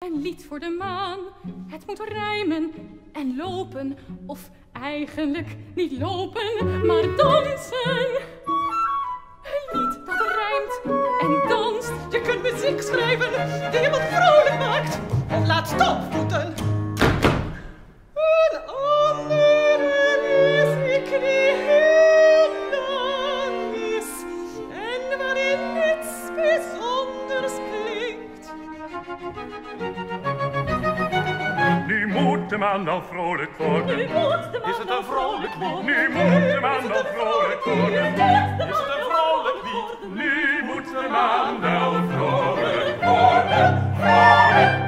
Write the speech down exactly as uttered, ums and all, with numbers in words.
Een lied voor de maan, het moet rijmen en lopen, of eigenlijk niet lopen, maar dansen. Een lied dat rijmt en danst. Je kunt muziek schrijven die iemand vrolijk maakt of laat stopvoeten. Een andere is ik die heel lang is en waarin niets bijzonders klinkt. Nu moet de man wel vrolijk worden. Nu moet de man Is het een vrolijk lied? Nu moet de man wel vrolijk worden. Is het een vrolijk lied? Nu moet de man wel vrolijk worden. Vrolijk